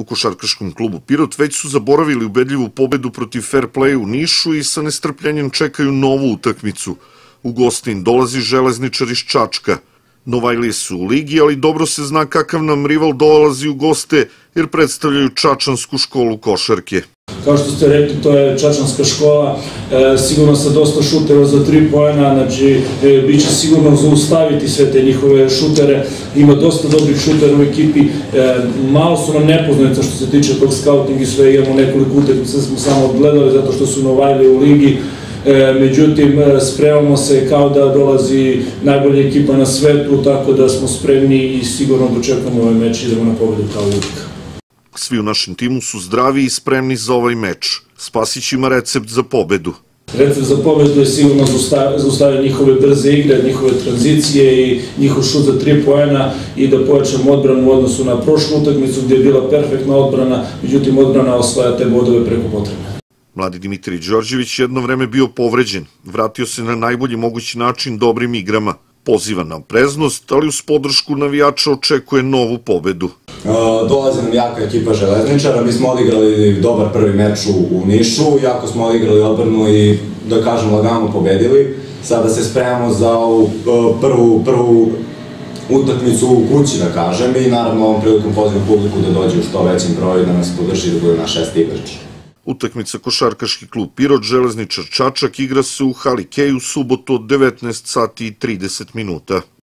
U košarkaškom klubu Pirot već su zaboravili ubedljivu pobedu protiv Fair Play u Nišu i sa nestrpljenjem čekaju novu utakmicu. U gostin dolazi Železničar iz Čačka. Novajlije su u ligi, ali dobro se zna kakav nam rival dolazi u goste jer predstavljaju Čačansku školu košarke. Kao što ste rekli, to je Čačanska škola, sigurno sa dosta šutera za 3 poena, znači bit će sigurno zaustaviti sve te njihove šutere, ima dosta dobrih šutera u ekipi, malo su nam nepoznanica što se tiče tog skautinga i sve, imamo nekoliko utakmica smo samo odgledali zato što su Novajlije u ligi, međutim spremamo se kao da dolazi najbolja ekipa na svetu, tako da smo spremni i sigurno dočekamo ovaj meč i idemo na pobedu kao uvijek. Svi u našem timu su zdravi i spremni za ovaj meč. Spasić ima recept za pobedu. Recept za pobedu je sigurno zaustaviti njihove brze igre, njihove tranzicije i njihov šut za 3 poena i da pojačamo odbranu u odnosu na prošlu utakmicu gdje je bila perfektna odbrana, međutim odbrana osvaja te bodove preko potrebne. Mladi Dimitrij Đorđević jedno vreme bio povređen. Vratio se na najbolji mogući način dobrim igrama. Poziva na opreznost, ali uz podršku navijača očekuje novu pobedu. Dolazi nam jaka ekipa Železničara, mi smo odigrali dobar prvi meč u Nišu, jako smo odigrali odbranu i, da kažem, lagano pobedili. Sada se spremamo za ovu prvu utakmicu u kući, da kažem, i naravno ovom prilikom pozivam publiku da dođe u što većim broju, da nas podrži, da bude naš 6. igrač. Utakmica košarkaški klub Pirot Železničar Čačak igra se u hali Kej u subotu od 19 sati i 30 minuta.